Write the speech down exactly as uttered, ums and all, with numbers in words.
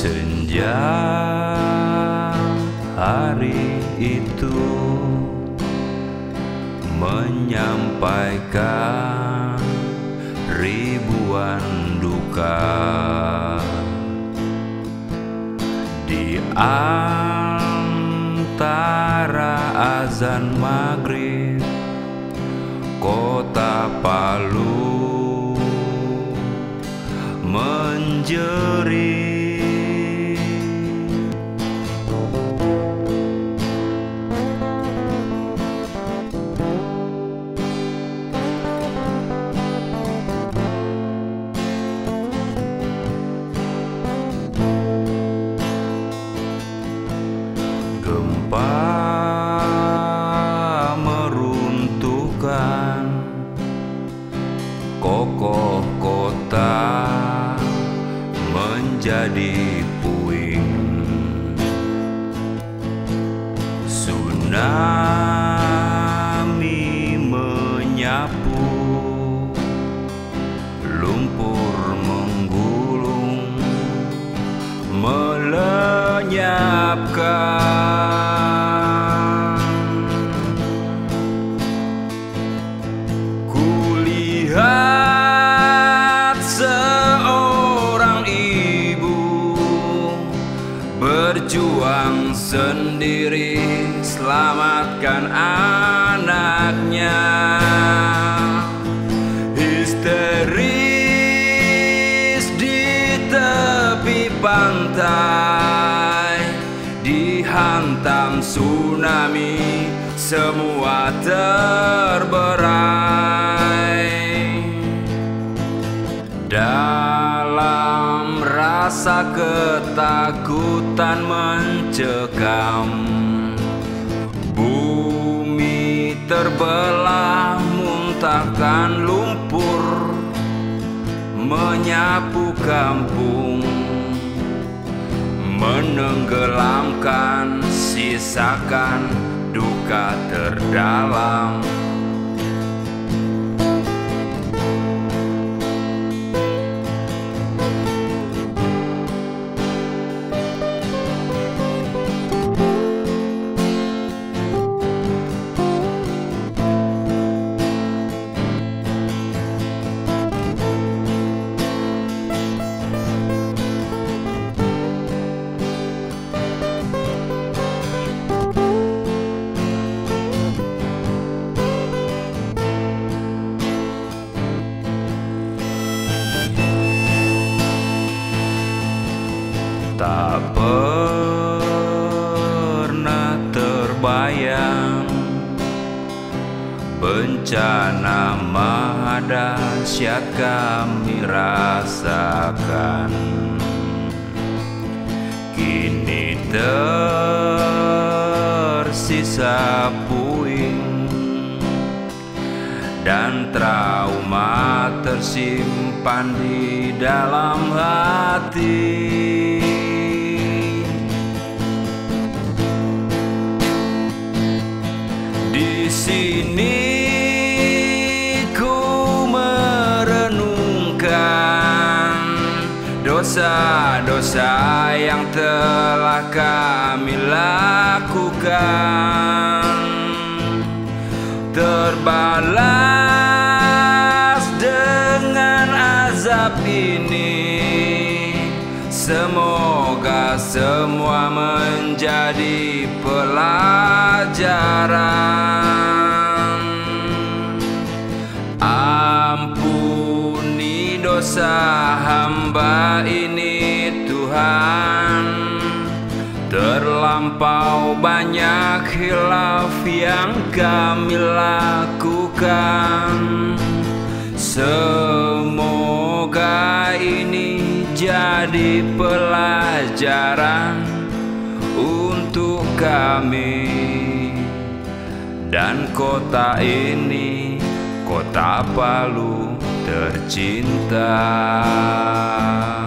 Senja hari itu menyampaikan ribuan duka di antara azan maghrib kota Palu menjerit. Gempa meruntuhkan kokoh kota menjadi puing. Tsunami menyapu, lumpur menggulung melenyapkan. Kulihat seorang ibu berjuang sendiri selamatkan anaknya. Histeris di tepi pantai, dihantam tsunami, semua terberai. Dalam rasa ketakutan mencekam, bumi terbelah, muntahkan lumpur, menyapu kampung, menenggelamkan, sisakan duka terdalam. Tak pernah terbayang bencana maha dahsyat kami rasakan. Kini tersisa puing dan trauma tersimpan di dalam hati. Di sini ku merenungkan dosa-dosa yang telah kami lakukan, terbalas dengan azab ini. Semoga semua menjadi pelajaran. Ampuni dosa hamba ini Tuhan, terlampau banyak khilaf yang kami lakukan. Semoga ini jadi pelajaran untuk kami dan kota ini, kota Palu tercinta.